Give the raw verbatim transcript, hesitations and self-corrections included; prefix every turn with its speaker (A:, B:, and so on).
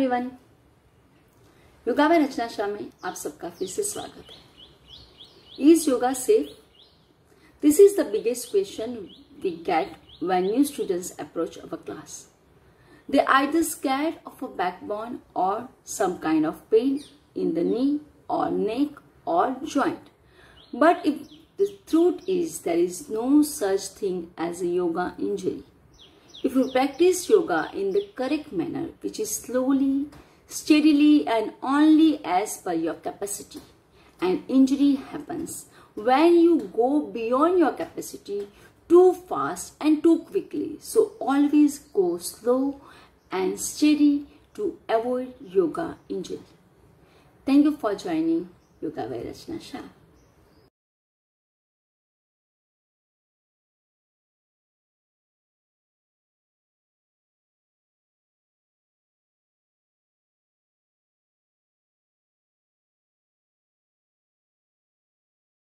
A: Everyone, yoga में रचना शाह में आप सबका फिर से स्वागत है। Is yoga safe? This is the biggest question we get when new students approach our class. They either scared of a backbone or some kind of pain in the knee or neck or joint. But if the truth is there is no such thing as a yoga injury. If you practice yoga in the correct manner, which is slowly, steadily and only as per your capacity, an injury happens when you go beyond your capacity too fast and too quickly. So always go slow and steady to avoid yoga injury. Thank you for joining Yoga by Rachna Shah.